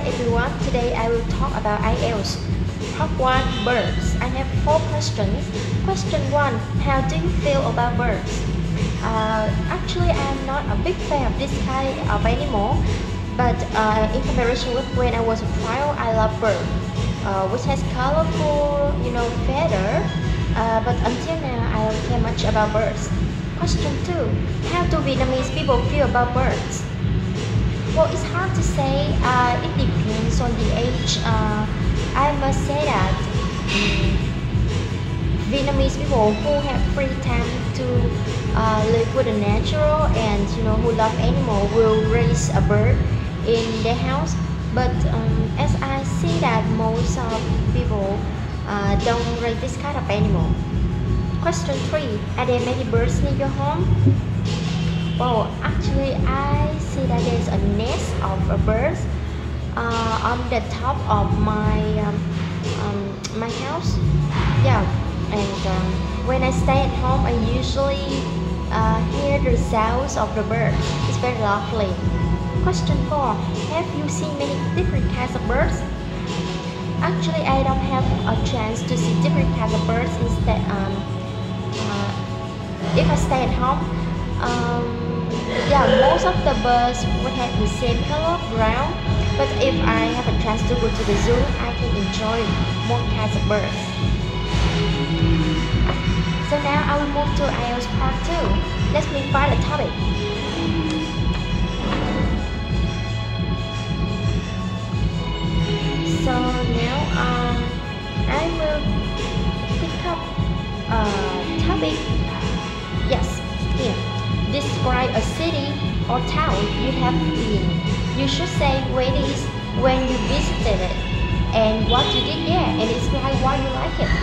everyone, today I will talk about IELTS. Part 1 Birds. I have 4 questions. Question 1 How do you feel about birds? Actually, I am not a big fan of this kind of animal, but in comparison with when I was a child, I love birds, which has colorful, feather. But until now, I don't care much about birds. Question 2 How do Vietnamese people feel about birds? Well, it's hard to say. It depends on the age. I must say that Vietnamese people who have free time to live with the natural and who love animal will raise a bird in their house. But as I see that most of people don't raise this kind of animal. Question 3 Are there many birds near your home? Well, actually, I see that there's a nest of birds on the top of my house. Yeah, and when I stay at home, I usually hear the sounds of the birds. It's very lovely. Question 4 Have you seen many different kinds of birds? Actually, I don't have a chance to see different kinds of birds. Instead, if I stay at home, most of the birds will have the same color, brown. But if I have a chance to go to the zoo, I can enjoy more kinds of birds. So now I will move to IELTS Part 2. Let me find a topic. So now I will pick up a topic. Yes, here. Describe a city or town you have been. You should say where it is, when you visited it, and what you did there, and explain why you like it.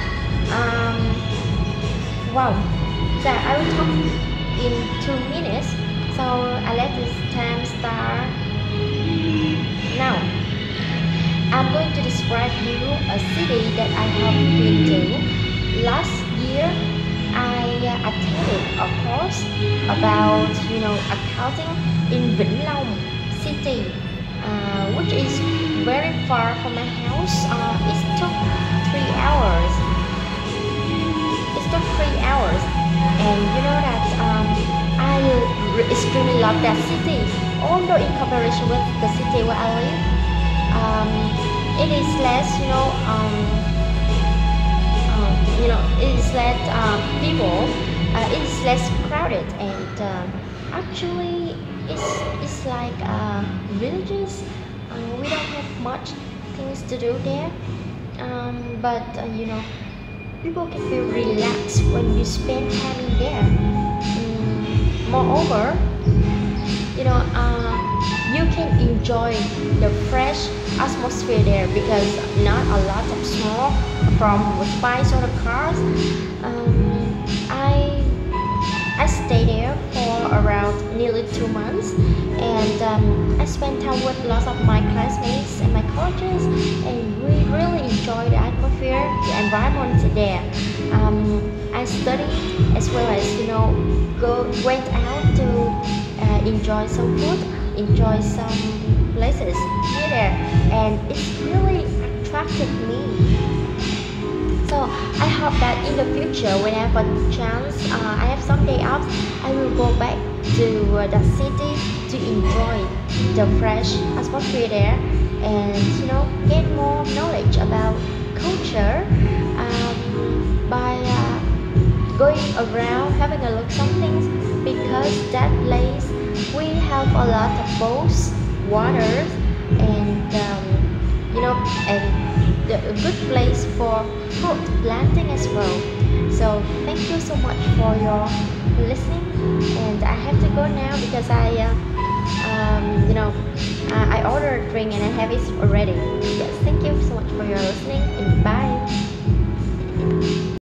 Wow. So I will talk in 2 minutes. So I let this time start now. I'm going to describe you a city that I have been to. Last year, I attended a course about accounting in Vĩnh Long city, which is very far from my house. It took 3 hours. And you know that I extremely love that city. Although in comparison with the city where I live, it is less, it is less people. It is less crowded, and actually, it's like villages. We don't have much things to do there, but people can feel relaxed when you spend time in there. Moreover, you can enjoy the fresh atmosphere there because not a lot of smoke from bikes or the cars. I stayed there for around nearly 2 months, and I spent time with lots of my classmates and my coaches, and we really enjoyed the atmosphere, the environment there. I studied as well as went out to enjoy some food, enjoy some places near there, and it's really attracted me. So I hope that in the future, when I have a chance, I have some day off, I will go back to the city to enjoy the fresh atmosphere there, and get more knowledge about culture by going around, having a look some things, because that place we have a lot of boats, waters, and a good place for fruit planting as well. So thank you so much for your listening, and I have to go now because I ordered a drink and I have it already. Yes, thank you so much for your listening, and bye.